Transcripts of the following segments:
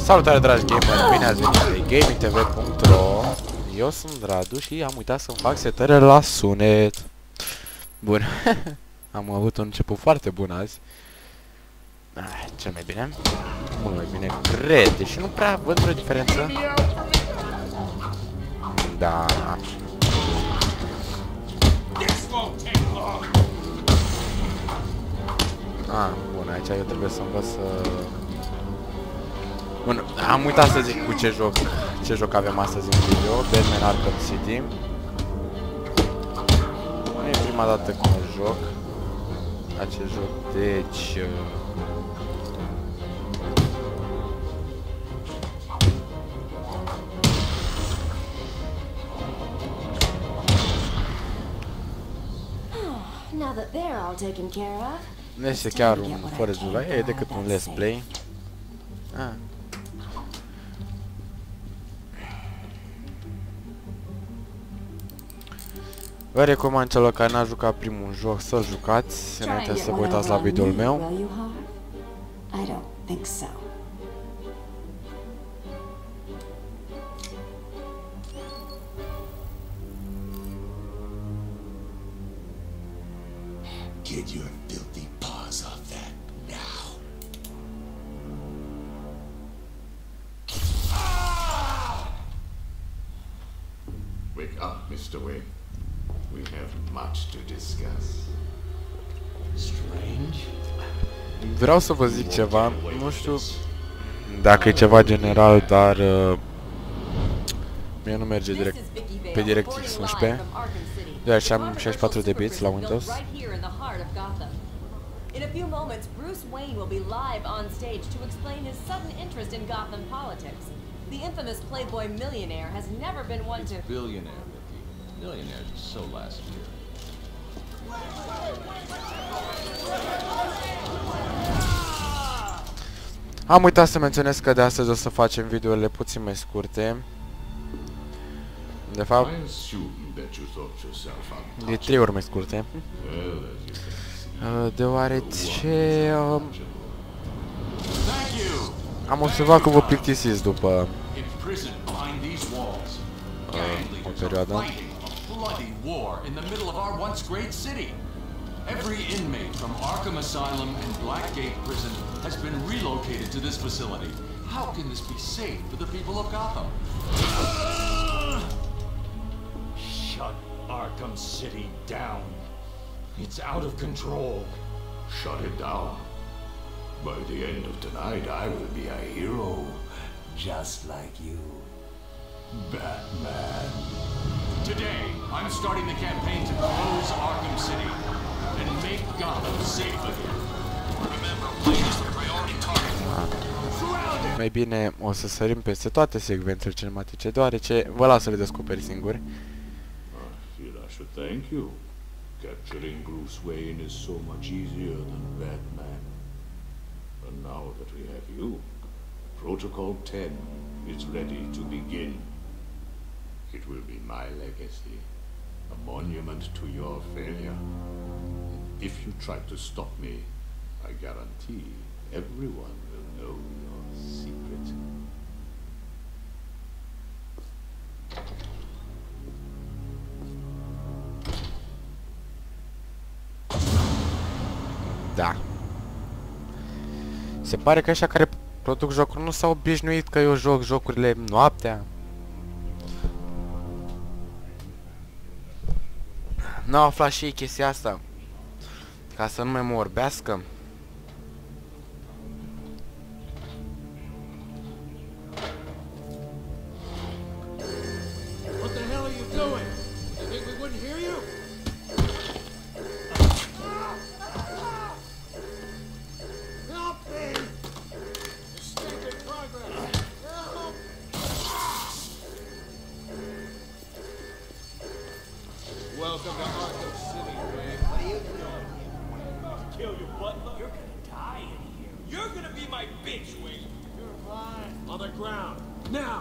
Salutare dragi gameri, bine ați venit pe GamingTV.ro. Eu sunt Radu și am uitat să-mi fac setările la sunet. Bun, am avut un început foarte bun azi. Cel mai bine, mult mai bine, cred, deși nu prea văd vreo diferență. Da. Bun, aici eu trebuie să învăț să... Bun, am uitat să zic cu ce joc avem astăzi în video, Batman Arkham City. Nu e prima dată când joc acest joc, deci... Nu este chiar un fără jula, e decât un let's play. Vă recomand celor care n-a jucat primul joc să-l jucați înainte să vă uitați la videoul meu. Get your filthy paws off that now. Wake up, Mr. Wayne. We have much to discuss. Strange? Vreau să vă zic ceva, nu știu dacă e ceva general, dar mie nu merge direct pe DirectX 11. Deoarece am 64 de bits la Windows. In a few moments, Bruce Wayne will be live on stage to explain his sudden interest in Gotham politics. The infamous Playboy millionaire has never been one to... Billionaire, Mickey. Millionaires are so last year. Am uitat să menționez că de astăzi o să facem videourile puțin mai scurte. De fapt, de 3 ori mai scurte. Deoarece am observat că vă plictisiți după o perioadă. Every inmate from Arkham Asylum and Blackgate Prison has been relocated to this facility. How can this be safe for the people of Gotham? Shut Arkham City down. It's out of control. Shut it down. By the end of tonight, I will be a hero, just like you, Batman. Today, I'm starting the campaign to close Arkham City and make Gotham safe again. Remember, Wayne is the priority target. Mai bine o să sărim peste toate secvențele cinematice, deoarece vă las să le descoperi singuri. I feel I should thank you. Capturing Bruce Wayne is so much easier than Batman. And now that we have you, Protocol 10 is ready to begin. It will be my legacy, a monument to your failure. If you try to stop me, I guarantee everyone will know your secret. Da. Se pare că așa care produc jocuri nu s-au obișnuit că eu joc jocurile noaptea. N-au aflat și ei chestia asta, ca să nu mai mă orbească. What the hell are you doing? You think we wouldn't hear you? Help me! Escape in progress! Help! Welcome to Arkham City, Wayne. What are you doing? Kill your butler? You're gonna die in here. You're gonna be my bitch, Wayne. You're fine. On the ground. Now!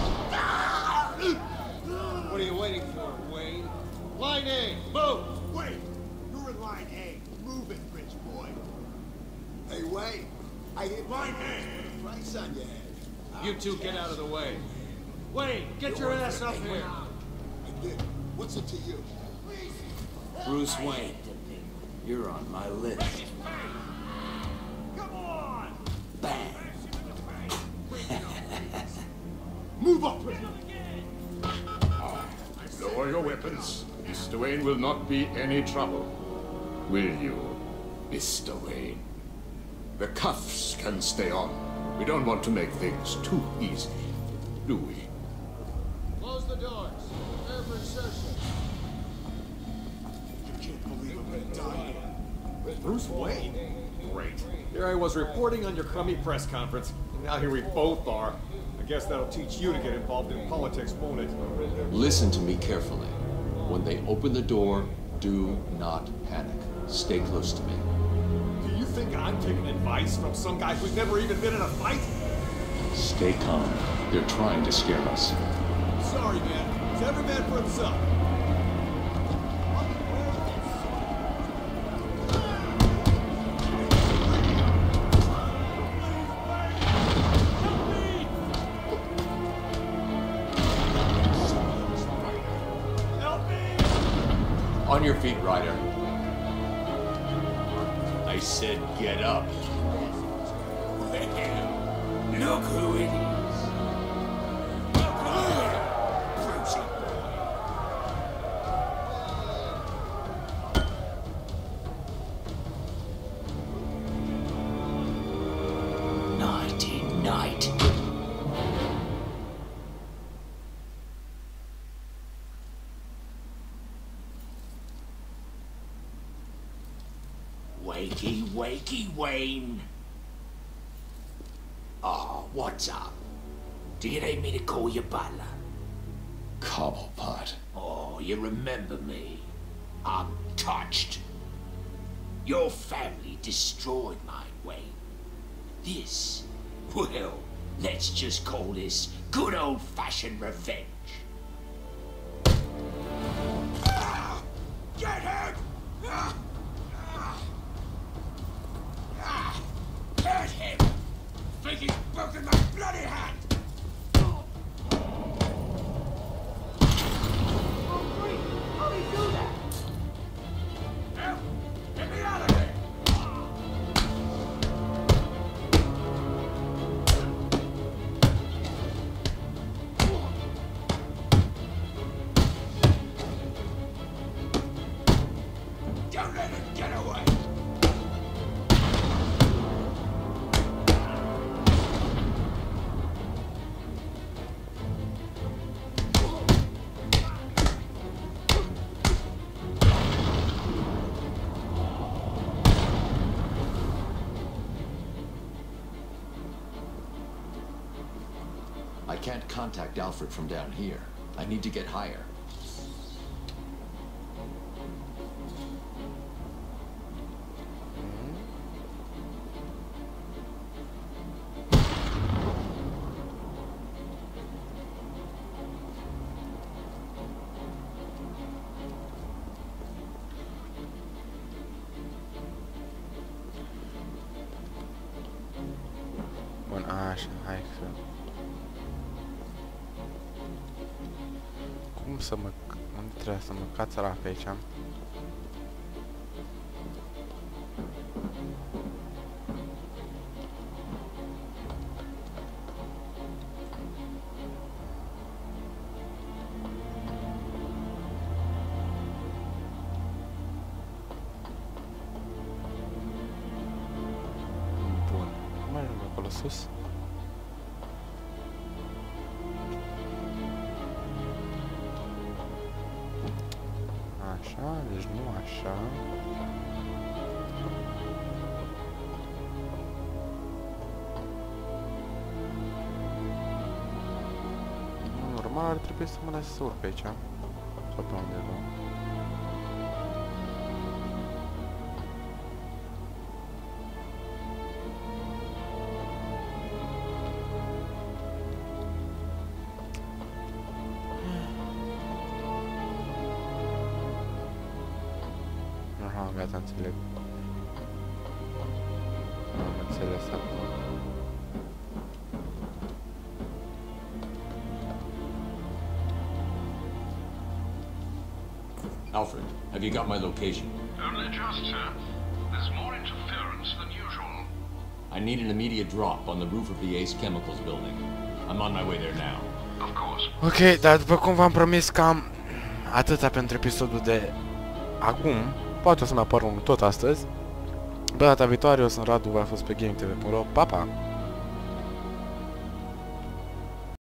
What are you waiting for, Wayne? Line A, move! Wait! You're in line A. Move it, Hey, Wayne, I hit Line A. price on your head. You two get out of the way. Wayne, get your ass up here. What's it to you? Bruce Wayne, you're on my list. Come on! Bang. Move up! Lower your weapons. Mr. Wayne will not be any trouble. Will you, Mr. Wayne? The cuffs can stay on. We don't want to make things too easy, do we? Close the doors. Prepare for insertion. I can't believe I'm gonna die here. Bruce Wayne? Great. Here I was reporting on your crummy press conference, and now here we both are. I guess that'll teach you to get involved in politics, won't it? Listen to me carefully. When they open the door, do not panic. Stay close to me. Do you think I'm taking advice from some guy who's never even been in a fight? Stay calm. They're trying to scare us. Sorry, man. It's every man for himself. On your feet, Ryder. I said get up. Bam. Look who it is. Brucey boy. 1990. Wakey, wakey, Wayne. Oh, what's up? Do you need me to call you butler? Cobblepot. Oh, you remember me. I'm touched. Your family destroyed mine, Wayne. This, well, let's just call this good old-fashioned revenge. Get him! Hurt him! Think he's broken my bloody hand! How'd he do that? Help! Get me out of here! Don't let him get away! I can't contact Alfred from down here. I need to get higher. Bun, așa, hai să... Cum să mă... Unde trebuie să mă cațăra pe aici? Bun. Cum ajung acolo sus? Așa, deci nu așa. Normal ar trebui să mă lase să urc pe aici. Sau pe undeva. Aha, gata, înțeleg. Am înțeles acum. Alfred, have you got my location? Only just, sir. There's more interference than usual. I need an immediate drop on the roof of the Ace Chemicals building. I'm on my way there now. Of course. Ok, dar după cum v-am promis, cam atâta pentru episodul de acum. Poate o să mai apară unul tot astăzi. Pe data viitoare, eu sunt Radu, v-a fost pe GameTV.ro. Pa, pa!